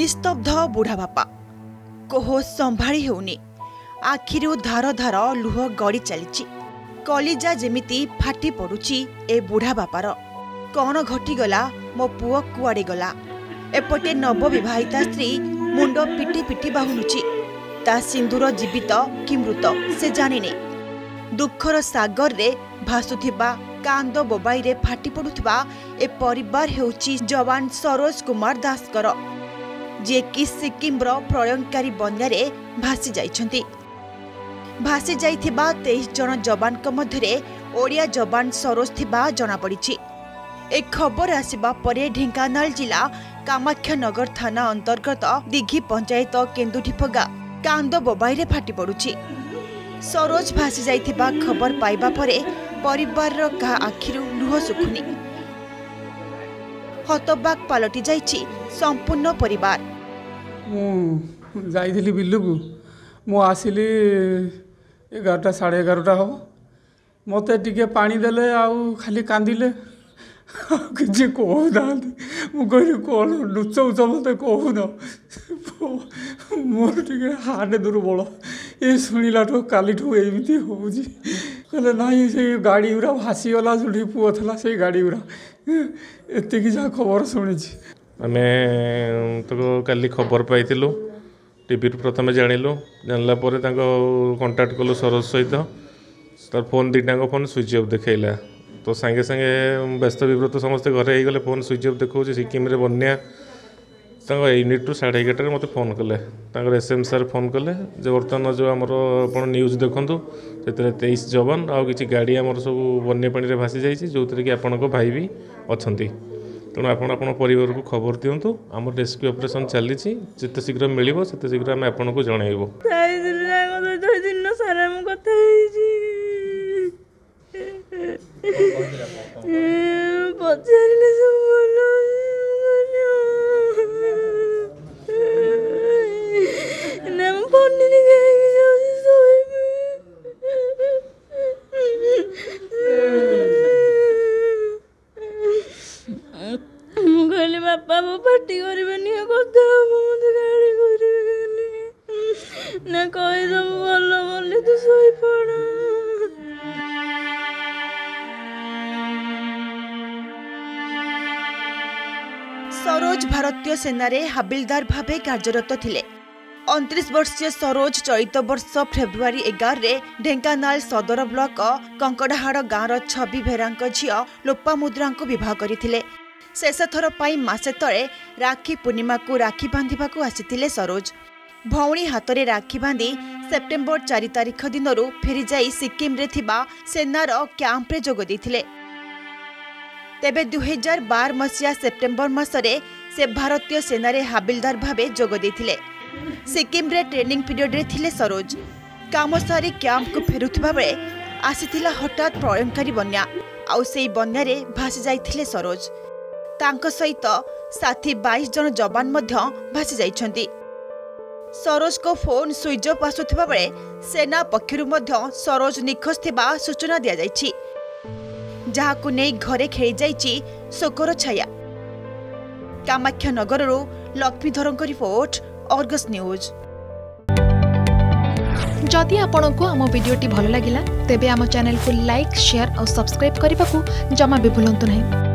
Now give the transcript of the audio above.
निस्तब्ध बुढ़ा बापा कोह संभाड़ी हेउनी आखिरु धार धार लुह गड़ी चली कलिजा जेमिति फाटी पड़ुची ए बुढ़ा बापार कौन घटीगला मो पुओ कुआड़े गला एपटे नवविवाहिता स्त्री मुंड पिटी पिटी बाहुनुची ता सिंदूर जीवित कि मृत से जानिने दुखर सागर रे भासुथिबा कांद बोबाई रे फाटी पड़ुथिबा ए परिवार हेउची जवान सरोज कुमार दासकर जे कि सिक्किम रो प्रलयंकारी बन्यारे भासी जाइछंती। भासी जाइथिबा 23 जन जवान मध्य ओडिया जवान सरोज थिबा जना पड़िछि। ए खबर आसिबा परे ढेंकानाल जिला कामाख्यानगर थाना अंतर्गत दिघी पंचायत केन्दुठीफगा कांद बोबाई रे फाटी पड़ुछि। सरोज भासी जाइथिबा खबर पाइबा परे परिवार रो का आखिरु लुह सुखुनी हतबाक पलटि जाइछि संपूर्ण परिवार। मु जाइथिली बिल्लुकु मु आसिली 11टा 11:30 हम मते टिके पानी देले आउ खाली कांदिले किछि कहूना मुझे कौन लुचौच मत कहून मोर टे हार्ट दुर्बल ये शुणिलाठू कालीठू एमती होची कहले नाई से गाड़ी गुरा भासीगला जो पुओ था से गाड़ी गुरा एति जहाँ खबर शुणी आम तो काली खबर पाइलु टीवी प्रथम जानिलु जानला कंटाक्ट कलु सरोज सहित तार फोन दुईटा फोन स्विच ऑफ देखला तो सांगे सांगे व्यस्त विव्रत समस्ते घरे गले फोन स्विच ऑफ देखा सिक्किम बन्या यूनिट 11:30 मत फोन कले एसएम सार फोन कले जो बर्तमान जो आमर आप न्यूज देखूँ से 23 जवान आउ कि गाड़ी आमर सब बन्या पानी में भासी जाइए जो थी कि आपण भाई भी अच्छा तेणु आप परिवार को खबर दिंतु आम रेस्क्यू ऑपरेशन चली जिते शीघ्र मिल से शीघ्र आम आपको जनइबू। बापा वो पार्टी करबेनी कथा मत गाड़ी करबेनी ना कहि दब भल बोली तू सोई पड़। सरोज भारतीय सेनारे हाबिलदार भावे कार्यरत थिले। 29 वर्षीय सरोज चलित वर्ष फेब्रुआरी 11 रे ढेंकानाल सदर ब्लॉक कंकड़ाहाड़ गाँवर छवि भेरांक झियो लोपामुद्रा विवाह करथिले। शेष थर पाई मासे तले राखी पूर्णिमा को राखी बांधिबा को आसिथिले सरोज। भौणी हाथ में राखी बांधि सेप्टेम्बर 4 तारिख दिन फेरी जाई सिक्किम रे थिबा सेनार कैंप रे जोग देथिले। तेबे 2012 मसीहा सेप्टेम्बर मासरे से भारतीय सेनारे हाबिलदार भावे जोग देथिले। सिक्किम रे ट्रेनिंग पीरियड रे थिले सरोज। काम सारी कैंप को फेरुथिबा बेले आसिथिला हठात प्रलयंकारी बन्या आउ सेई बन्या रे भासी जाइथिले सरोज। तांको सहित साथी 22 जन जवान मध्य भासी जाइछंती। सरोज को फोन स्विच ऑफ आसुथिबा बेले सेना पक्षरु मध्य सरोज निखोज थिबा सूचना दिया जाइछि जहाकु नै घरे खेली जाइछि शोकर छाया। कामाख्यानगररू लक्ष्मीधरଙ୍କ रिपोर्ट अर्गस न्यूज। जदि आपंक आम भिडी भल लगा तेब आम चैनल को लाइक शेयर और सब्सक्राइब करने को जमा भी भूलु नहीं।